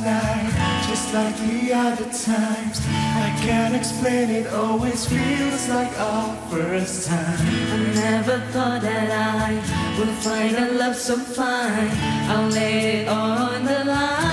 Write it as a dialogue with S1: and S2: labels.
S1: night, just like the other times. I can't explain it, always feels like our first time.
S2: I never thought that I would find a love so fine. I'll lay it all on the line.